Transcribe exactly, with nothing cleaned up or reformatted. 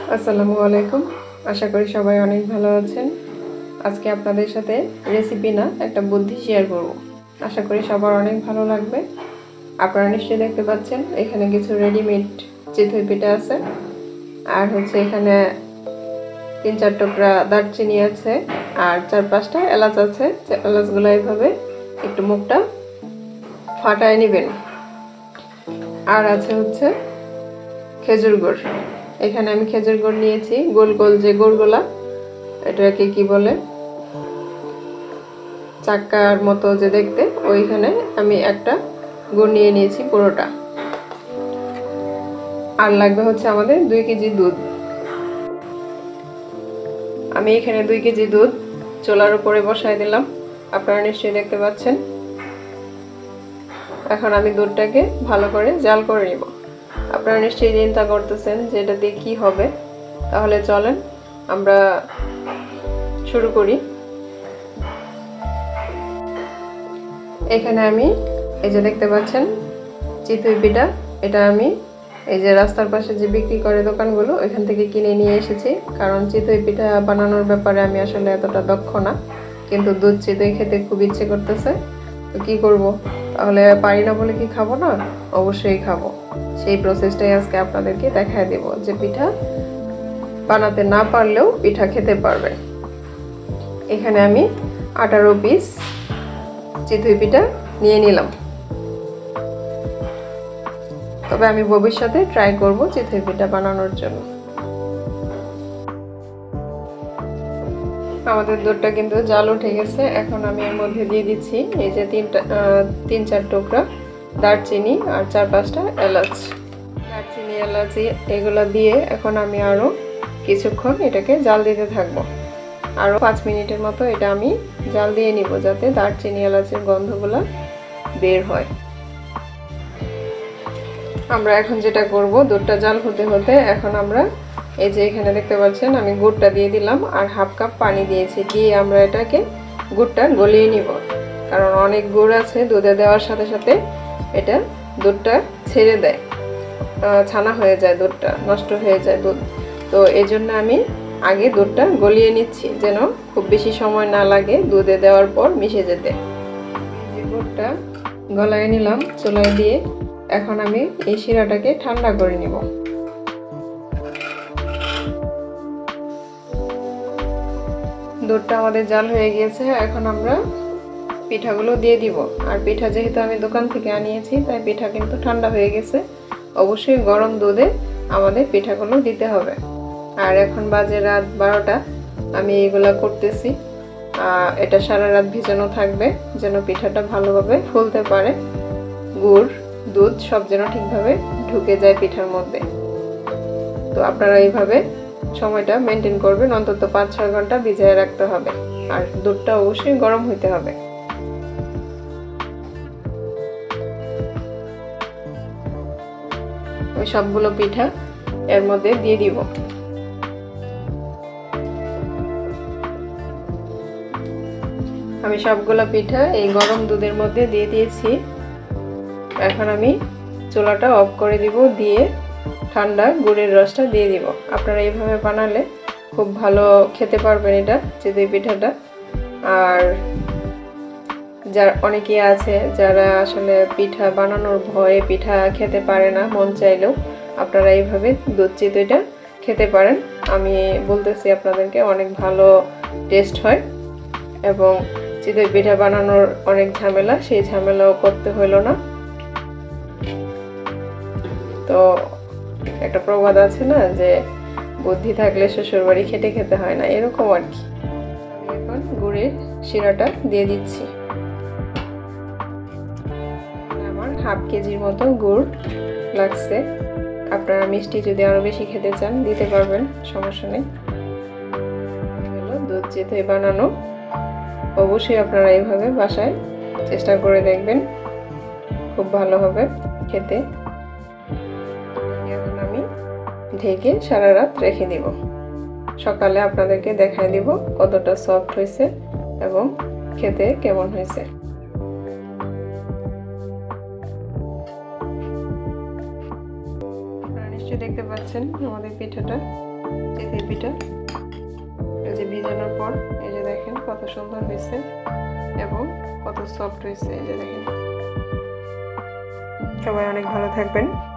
আসসালামু আলাইকুম। আশা করি সবাই অনেক ভালো আছেন। আজকে আপনাদের সাথে রেসিপি না একটা বুদ্ধি শেয়ার করব। আশা করি সবার অনেক ভালো লাগবে। আপনারা নিশ্চয়ই দেখতে পাচ্ছেন এখানে কিছু রেডিমেড চিতই পিঠা আছে, আর হচ্ছে এখানে তিন চার টুকরা দারচিনি আছে, আর চার পাঁচটা এলাচ আছে। এলাচগুলো এইভাবে একটু মুখটা ফাটায় নেবেন। আর আছে হচ্ছে খেজুর গুড়। এখানে আমি খেজুর গুড় নিয়েছি, গোল গোল যে গুড়গুলা, এটাকে কি বলে, চাক্কার মতো যে দেখতে, ওইখানে আমি একটা গুড় নিয়ে নিয়েছি পুরোটা। আর লাগবে হচ্ছে আমাদের দুই কেজি দুধ। আমি এখানে দুই কেজি দুধ চুলার উপরে বসাই দিলাম, আপনারা নিশ্চয়ই দেখতে পাচ্ছেন। এখন আমি দুধটাকে ভালো করে জাল করে নিব। আপনারা নিশ্চয়ই চিন্তা করতেছেন যে এটা দিয়ে কী হবে, তাহলে চলেন আমরা শুরু করি। এখানে আমি এই যে দেখতে পাচ্ছেন চিতই পিঠা, এটা আমি এই যে রাস্তার পাশে যে বিক্রি করে দোকানগুলো, ওইখান থেকে কিনে নিয়ে এসেছি। কারণ চিতই পিঠা বানানোর ব্যাপারে আমি আসলে এতটা দক্ষ না, কিন্তু দুধ চিতই খেতে খুব ইচ্ছে করতেছে। তো কী করব, তাহলে পারি না বলে কি খাবো না? অবশ্যই খাবো। সেই প্রসেসটাই আজকে আপনাদেরকে দেখায় দেব, যে পিঠা বানাতে না পারলেও পিঠা খেতে পারবে। এখানে আমি আঠারো পিস চিতই পিঠা নিয়ে নিলাম। তবে আমি ভবিষ্যতে ট্রাই করব চিতই পিঠা বানানোর জন্য। আমাদের দুধটা কিন্তু জাল উঠে গেছে। এখন আমি এর মধ্যে দিয়ে দিচ্ছি এই যে তিনটা তিন চার টুকরা দারচিনি আর চার পাঁচটা এলাচ। দারচিনি এলাচি এগুলো দিয়ে এখন আমি আরও কিছুক্ষণ এটাকে জাল দিতে থাকবো। আরও পাঁচ মিনিটের মতো এটা আমি জাল দিয়ে নিব, যাতে দারচিনি এলাচের গন্ধগুলো বের হয়। আমরা এখন যেটা করব, দুধটা জাল হতে হতে এখন আমরা এই যে এখানে দেখতে পাচ্ছেন আমি গুড়টা দিয়ে দিলাম, আর হাফ কাপ পানি দিয়েছি। দিয়ে আমরা এটাকে গুড়টা গলিয়ে নিব, কারণ অনেক গুড় আছে, দুধে দেওয়ার সাথে সাথে এটা দুধটা ছেড়ে দেয়, ছানা হয়ে যায়, দুধটা নষ্ট হয়ে যায় দুধ। তো এই জন্য আমি আগে দুধটা গলিয়ে নিচ্ছি, যেন খুব বেশি সময় না লাগে দুধে দেওয়ার পর মিশে যেতে। এই গুড়টা গলায় নিলাম চুলায় দিয়ে। এখন আমি এই শিরাটাকে ঠান্ডা করে নিব। দুধটা আমাদের জাল হয়ে গিয়েছে। এখন আমরা পিঠাগুলো দিয়ে দিব। আর পিঠা যেহেতু আমি দোকান থেকে আনিয়েছি, তাই পিঠা কিন্তু ঠান্ডা হয়ে গেছে। অবশ্যই গরম দুধে আমাদের পিঠাগুলো দিতে হবে। আর এখন বাজে রাত বারোটা, আমি এইগুলা করতেছি। এটা সারা রাত ভিজানো থাকবে, যেন পিঠাটা ভালোভাবে ফুলতে পারে। গুড় দুধ সব যেন ঠিকভাবে ঢুকে যায় পিঠার মধ্যে। তো আপনারা এইভাবে সময়টা মেনটেন করবেন, অন্তত পাঁচ ছয় ঘন্টা ভিজিয়ে রাখতে হবে। আর দুধটা অবশ্যই গরম হইতে হবে। ওই সবগুলো পিঠা এর মধ্যে দিয়ে দিব। আমি সবগুলো পিঠা এই গরম দুধের মধ্যে দিয়ে দিয়েছি। এখন আমি চুলাটা অফ করে দিব, দিয়ে ঠান্ডা গুড়ের রসটা দিয়ে দিব। আপনারা এইভাবে বানালে খুব ভালো খেতে পারবেন এটা চিতই পিঠাটা। আর যারা অনেকে আছে যারা আসলে পিঠা বানানোর ভয়ে পিঠা খেতে পারে না, মন চাইলেও আপনারা এইভাবে দুধ চিতইটা খেতে পারেন। আমি বলতেছি আপনাদেরকে, অনেক ভালো টেস্ট হয়। এবং চিতই পিঠা বানানোর অনেক ঝামেলা, সেই ঝামেলাও করতে হইল না। তো একটা প্রবাদ আছে না, যে বুদ্ধি থাকলে শ্বশুর বাড়ি খেটে খেতে হয় না, এরকম আর কি। এখন গুড়ের শিরাটা দিয়ে দিচ্ছি। আমার হাফ কেজির মতো গুড় লাগছে। আপনারা মিষ্টি যদি আরো বেশি খেতে চান দিতে পারবেন, সমস্যা নেই। দুধ চিতই বানানো অবশ্যই আপনারা এইভাবে বাসায় চেষ্টা করে দেখবেন, খুব ভালো হবে খেতে। এখন আমি ঢেকে সারা রাত রেখে দিব। সকালে আপনাদেরকে দেখায় দিব কতটা সফট হয়েছে এবং খেতে কেমন হয়েছে। আপনারা নিশ্চয়ই দেখতে পাচ্ছেন আমাদের পিঠাটা চিতই পিঠা। এই যে ভিজানোর পর এই যে দেখেন কত সুন্দর হয়েছে এবং কত সফট হয়েছে। এই যে দেখেন। সবাই অনেক ভালো থাকবেন।